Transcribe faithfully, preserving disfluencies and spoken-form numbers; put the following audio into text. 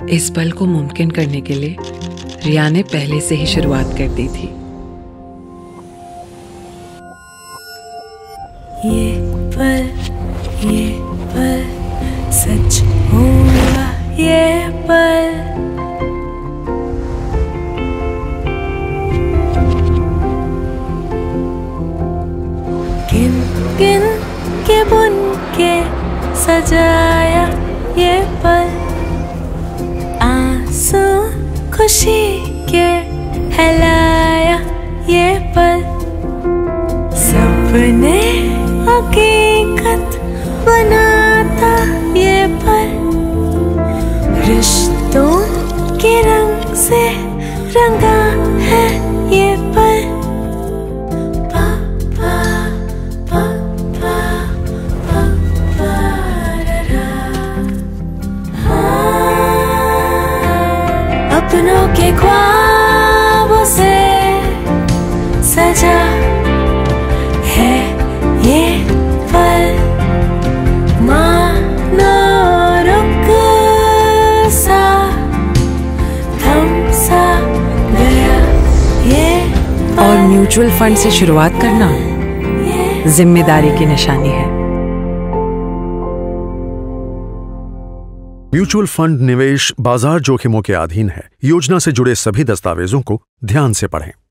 इस पल को मुमकिन करने के लिए रिया ने पहले से ही शुरुआत कर दी थी। ये पल ये पल सच हुआ, ये पल गिन गिन के बुन के सजाया, ये पल आंसू खुशी के हिलाया, ये पल सपने हकीकत बनाता, ये पल रिश्तों के रंग से रंगा है, ये पल पापा पापा पापा अपनों के ख्वाबों से सजा है ये पल, मानो रुक सा थम सा गया ये पल। और म्यूचुअल फंड से शुरुआत करना जिम्मेदारी की निशानी है। म्यूचुअल फंड निवेश बाजार जोखिमों के अधीन है। योजना से जुड़े सभी दस्तावेजों को ध्यान से पढ़ें।